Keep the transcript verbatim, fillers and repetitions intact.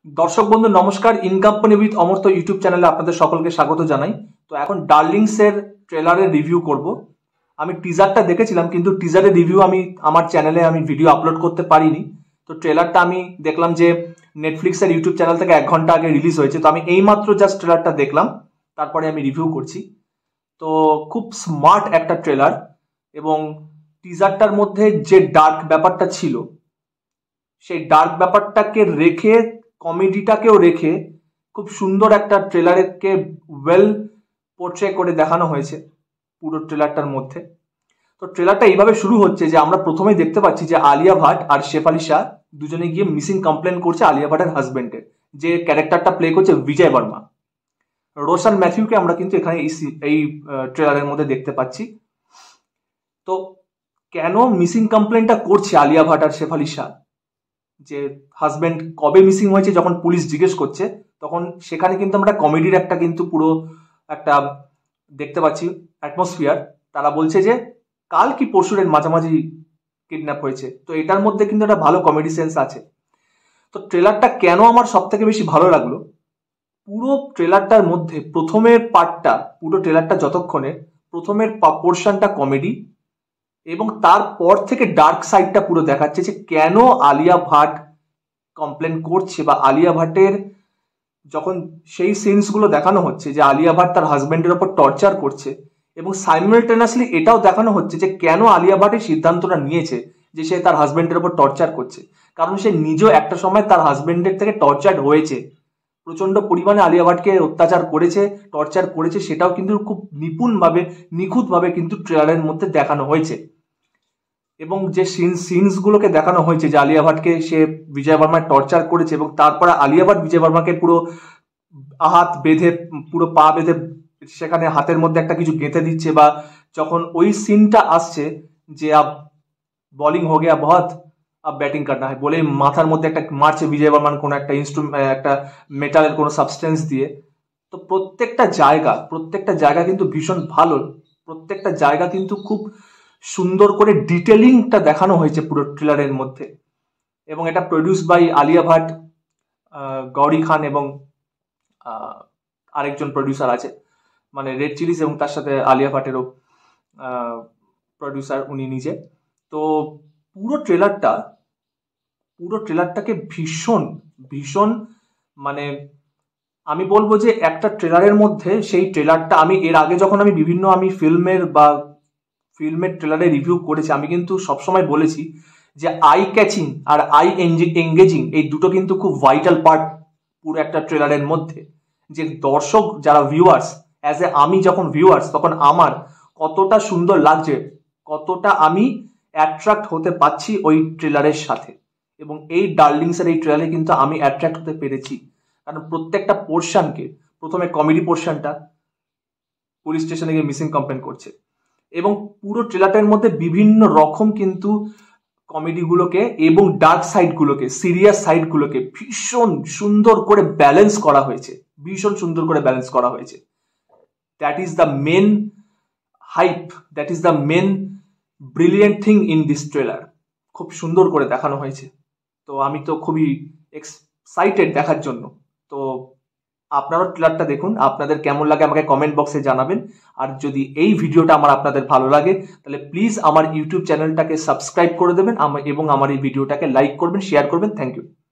दर्शक बंधु नमस्कार। In company with Amartya YouTube चैनले आपनादेर सकलके स्वागत जानाई। तो एखन डार्लिंग्सের ट्रेलाরের रिव्यू करब। आमी टीजारটা দেখেছিলাম কিন্তু টিজারের रिव्यू आमी आमार चैनेले आमी भिडियो आपलोड करते पारिनी। तो ट्रेलारটা आमी देखलाम जे नेटफ्लिक्सের यूट्यूब चैनल থেকে एक घंटा आगे रिलीज হয়েছে। तो आमी এইমাত্র জাস্ট ট্রেলারটা দেখলাম, তারপরে আমি রিভিউ করছি। তো খুব স্মার্ট একটা ট্রেলার এবং টিজারটার মধ্যে যে ডার্ক ব্যাপারটা ছিল সেই ডার্ক ব্যাপারটাকে রেখে কমেডিটাকেও রেখে খুব সুন্দর একটা ট্রেলারকে ওয়েল পোর্ট্রে করে দেখানো হয়েছে পুরো ট্রেলারটার মধ্যে। তো ট্রেলারটা এইভাবে শুরু হচ্ছে যে আমরা প্রথমেই দেখতে পাচ্ছি যে আলিয়া ভাট আর শেফ আলী শাহ দুজনে গিয়ে মিসিং কমপ্লেন করছে আলিয়া ভাটের হাজবেন্ডের, যে ক্যারেক্টারটা প্লে করছে বিজয় বর্মা। রোশন ম্যাথিউকে আমরা কিন্তু এখানে এই ট্রেলারের মধ্যে দেখতে পাচ্ছি। তো কেন মিসিং কমপ্লেনটা করছে আলিয়া ভাট আর শেফ আলী শাহ, যে হাজবেন্ড কবে মিসিং হয়েছে যখন পুলিশ জিজ্ঞেস করছে তখন সেখানে কিন্তু আমরা কমেডির একটা কিন্তু পুরো একটা দেখতে পাচ্ছি অ্যাটমসফিয়ার। তারা বলছে যে কাল কি পরশুরের মাঝামাঝি কিডন্যাপ হয়েছে। তো এটার মধ্যে কিন্তু একটা ভালো কমেডি সেন্স আছে। তো ট্রেলারটা কেন আমার সব থেকে বেশি ভালো লাগলো, পুরো ট্রেলারটার মধ্যে প্রথমের পার্টটা, পুরো ট্রেলারটা যতক্ষণে প্রথমের পোর্শনটা কমেডি এবং তারপর থেকে ডার্ক সাইডটা পুরো দেখাচ্ছে যে কেন আলিয়া ভাট কমপ্লেন করছে বা আলিয়া ভাটের যখন সেই সিনসগুলো দেখানো হচ্ছে যে আলিয়া ভাট তার হাজবেন্ডের ওপর টর্চার করছে এবং সাইমালটেনিয়াসলি এটাও দেখানো হচ্ছে যে কেন আলিয়া ভাট এই সিদ্ধান্তটা নিয়েছে যে সে তার হাজবেন্ডের ওপর টর্চার করছে। কারণ সে নিজেও একটা সময় তার হাজবেন্ডের থেকে টর্চার হয়েছে, প্রচন্ড পরিমাণে আলিয়া ভাটকে অত্যাচার করেছে, টর্চার করেছে, সেটাও কিন্তু খুব নিপুণভাবে নিখুঁতভাবে কিন্তু ট্রেলারের মধ্যে দেখানো হয়েছে। এবং যে সিন সিনসগুলোকে দেখানো হয়েছে যে আলিয়া ভাটকে সে বিজয় বর্মায় টর্চার করেছে এবং তারপরে আলিয়া ভাট বিজয় বর্মাকে পুরো হাত বেঁধে পুরো পা বেঁধে সেখানে হাতের মধ্যে একটা কিছু গেঁথে দিচ্ছে, বা যখন ওই সিনটা আসছে যে আব বলিং হো গিয়া বহুত আব ব্যাটিং করনা হয় বলে মাথার মধ্যে একটা মারছে বিজয় বর্মান কোনো একটা ইনস্ট্রুমেন্ট, একটা মেটালের কোনো সাবস্টেন্স দিয়ে। তো প্রত্যেকটা জায়গা প্রত্যেকটা জায়গা কিন্তু ভীষণ ভালো, প্রত্যেকটা জায়গা কিন্তু খুব সুন্দর করে ডিটেলিংটা দেখানো হয়েছে পুরো ট্রেলারের মধ্যে। এবং এটা প্রডিউস বাই আলিয়া ভাট, গৌরী খান এবং আরেকজন প্রডিউসার আছে, মানে রেড চিলিস, এবং তার সাথে আলিয়া ভাটেরও প্রডিউসার উনি নিজে। তো পুরো ট্রেলারটা পুরো ট্রেলারটাকে ভীষণ ভীষণ মানে আমি বলবো যে একটা ট্রেলারের মধ্যে সেই ট্রেলারটা আমি এর আগে যখন আমি বিভিন্ন আমি ফিল্মের বা ফিল্মের ট্রেলারে রিভিউ করেছি আমি কিন্তু সবসময় বলেছি যে আই ক্যাচিং আর আই এঙ্গেজিং এই দুটো কিন্তু খুব ভাইটাল পার্ট পুরো একটা ট্রেলারের মধ্যে। যে দর্শক যারা ভিউয়ার্স, অ্যাজ এ আমি যখন ভিউয়ার্স তখন আমার কতটা সুন্দর লাগছে, কতটা আমি অ্যাট্রাক্ট হতে পারছি ওই ট্রেলারের সাথে। এবং এই ডার্লিংসের এই ট্রেলারে কিন্তু আমি অ্যাট্রাক্ট হতে পেরেছি, কারণ প্রত্যেকটা পোর্শনকে, প্রথমে কমেডি পোর্শনটা পুলিশ স্টেশনে গিয়ে মিসিং কমপ্লেন করছে এবং পুরো ট্রেলারটার মধ্যে বিভিন্ন রকম কিন্তু কমেডিগুলোকে এবং ডার্ক সাইডগুলোকে, সিরিয়াস সাইডগুলোকে ভীষণ সুন্দর করে ব্যালেন্স করা হয়েছে, ভীষণ সুন্দর করে ব্যালেন্স করা হয়েছে। That is the main hype, that is the main brilliant thing in this trailer. খুব সুন্দর করে দেখানো হয়েছে। তো আমি তো খুবই এক্সাইটেড দেখার জন্য। তো আপনারাও ট্রেলারটা দেখুন, আপনাদের কেমন লাগে আমাকে কমেন্ট বক্সে জানাবেন। আর যদি এই ভিডিওটা আমার আপনাদের ভালো লাগে তাহলে প্লিজ আমার ইউটিউব চ্যানেলটাকে সাবস্ক্রাইব করে দেবেন এবং আমার এই ভিডিওটাকে লাইক করবেন, শেয়ার করবেন। Thank you.